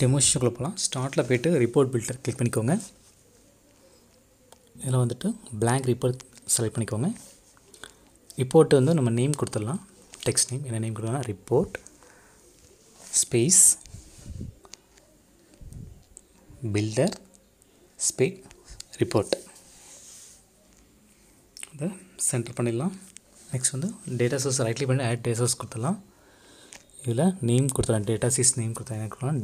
டெமோஷனுக்குள்ளே போகலாம். ஸ்டார்ட்டில் போய்ட்டு report filter click பண்ணிக்கோங்க. இதில் வந்துட்டு blank ரிப்போர்ட் செலக்ட் பண்ணிக்கோங்க. ரிப்போர்ட்டு வந்து நம்ம நேம் கொடுத்துடலாம். டெக்ஸ்ட் நேம் என்ன நேம் கொடுக்கலாம், report space builder space report. அதை சென்டர் பண்ணிடலாம். நெக்ஸ்ட் வந்து டேட்டா சோர்ஸ் ரைட் கிளிக் பண்ணி ஆட் டேட்டா சோர்ஸ் கொடுத்துடலாம். இதில் நேம் கொடுத்துடலாம். டேட்டா சீஸ் நேம் கொடுத்தா என்ன கொடுக்கலாம்,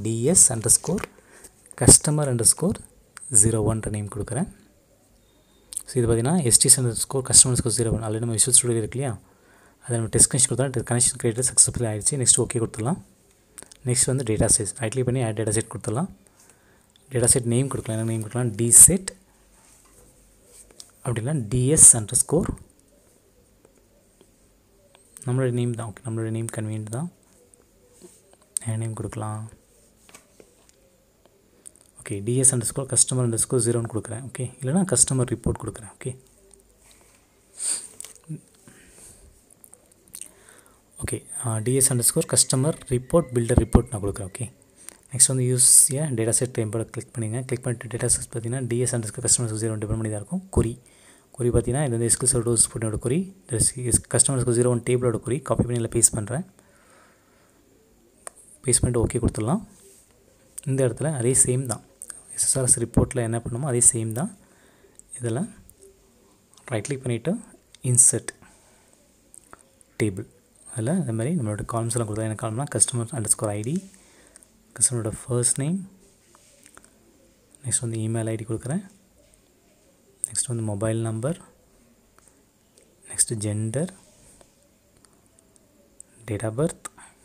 DS_customer_01 நேம் கொடுக்குறேன். ஸோ இது பார்த்தீங்கன்னா STS_customer_01 ஆல்ரெடி நம்ம விஷுவல் ஸ்டுடியோ இருக்கு இல்லையா, அதை நம்ம டெஸ்ட் கனெக்ஷன் கொடுத்தா கனெக்ஷன் கிரியேட்டர் சக்ஸஸ்ஃபுல் ஆகிடுச்சு. நெக்ஸ்ட் ஓகே கொடுத்துடலாம். நெக்ஸ்ட் வந்து டேட்டா செட் ரைட் கிளிக் பண்ணி ஆட் டேட்டா செட் கொடுத்துடலாம். டேட்டா செட் நேம் கொடுக்கலாம். என்ன நேம் கொடுக்கலாம், DSET அப்படின்னா DS_, நம்மளுடைய நேம் தான். ஓகே, நம்மளுடைய நேம் கன்வீனியன்ட் தான். என்ன நேம் கொடுக்கலாம், ஓகே DS_customer_01 கொடுக்குறேன். ஓகே, இல்லைனா கஸ்டமர் ரிப்போர்ட் கொடுக்குறேன். Okay okay DS_customer report builder report நான் கொடுக்குறேன். ஓகே, நெக்ஸ்ட் வந்து யூஸ் டேட்டா செட் டெம்போட கிளிக் பண்ணிங்க. கிளிக் பண்ணிட்டு டேட்டா செட் பார்த்தீங்கன்னா DS_customer_01 டிபெண்ட் பண்ணி தான் இருக்கும். கொரி பார்த்தீங்கன்னா இது வந்து SQL Server போட்டோட கொரி, customer_01 டேபிளோட கொரி. காப்பி பண்ணி இல்லை பேஸ்ட் பண்ணுறேன். பேஸ்ட் பண்ணிட்டு ஓகே கொடுத்துடலாம். இந்த இடத்துல அதே சேம் தான், SSRS ரிப்போர்ட்டில் என்ன பண்ணுமோ அதே சேம் தான். இதில் ரைட் கிளிக் பண்ணிவிட்டு இன்சர்ட் டேபிள், அதில் இந்த மாதிரி நம்மளோட காலம்ஸ் எல்லாம் கொடுத்தா என்ன காலம்னா customer_ID, கஸ்டமரோட ஃபர்ஸ்ட் நேம், நெக்ஸ்ட் வந்து இமெயில் ஐடி கொடுக்குறேன். நெக்ஸ்ட் வந்து mobile number, next gender, date of birth,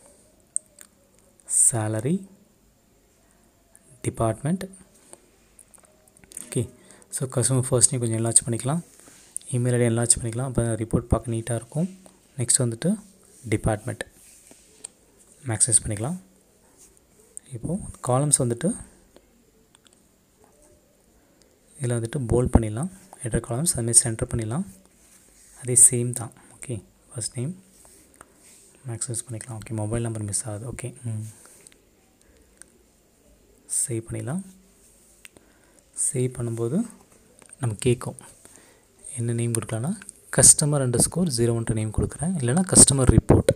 salary, department. Okay, so customer first name கொஞ்சம் என்லார்ஜ் பண்ணிக்கலாம், இமெயில் ஐடி என்லார்ஜ் பண்ணிக்கலாம். அப்போ ரிப்போர்ட் பார்க்க நீட்டாக இருக்கும். நெக்ஸ்ட் வந்துட்டு டிபார்ட்மெண்ட் மேக்ஸைஸ் பண்ணிக்கலாம். இப்போது காலம்ஸ் வந்துட்டு இதில் வந்துட்டு போல்ட் பண்ணிடலாம். ஹெடர் காலம்ஸ் அதுமாதிரி சென்டர் பண்ணிடலாம். அதே சேம் தான். ஓகே, ஃபர்ஸ்ட் நேம் மேக்ஸைஸ் பண்ணிக்கலாம். ஓகே, மொபைல் நம்பர் மிஸ் ஆகுது. ஓகே, சேவ் பண்ணிடலாம். சேவ் பண்ணும்போது நம்ம கேட்கும் என்ன நேம் கொடுக்கலான்னா customer_01 நேம் கொடுக்குறேன், இல்லைனா கஸ்டமர் ரிப்போர்ட்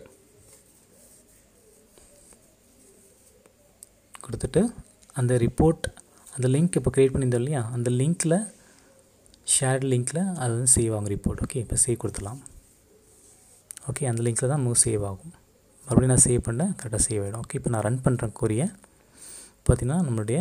கொடுத்துட்டு அந்த ரிப்போர்ட் அந்த லிங்க் இப்போ க்ரியேட் பண்ணியிருந்தோம் இல்லையா, அந்த லிங்க்கில் ஷேர்டு லிங்க்கில் அது வந்து சேவ் ஆகும் ரிப்போர்ட். ஓகே, இப்போ சேவ் கொடுத்துடலாம். ஓகே, அந்த லிங்க்கில் தான் சேவ் ஆகும். மறுபடியும் நான் சேவ் பண்ணேன், கரெக்டாக சேவ் ஆகிடும். ஓகே, இப்போ நான் ரன் பண்ணுறேன் கொரியை. பார்த்திங்கன்னா நம்மளுடைய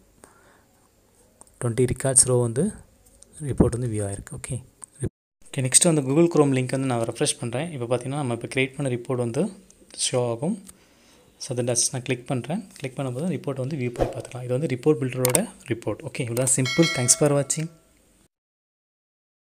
20 ரெக்கார்ட்ஸ் ரோ வந்து ரிப்போர்ட் வந்து வியூ ஆகிருக்கு. ஓகே ஓகே, நெக்ஸ்ட்டு வந்து கூகுள் குரோம் லிங்க் வந்து நான் ரெஃப்ரெஷ் பண்ணுறேன். இப்போ பார்த்திங்கன்னா நம்ம இப்போ க்ரியேட் பண்ண ரிப்போர்ட் வந்து ஷோ ஆகும். ஸோ அதை டச் நான் கிளிக் பண்ணுறேன். கிளிக் பண்ணும்போது ரிப்போர்ட் வந்து வியூ பண்ணி பார்த்துக்கலாம். இது வந்து ரிப்போர்ட் பில்டரோட ரிப்போர்ட். ஓகே, இவ்வளோ சிம்பிள். தேங்க்ஸ் ஃபார் வாட்சிங்.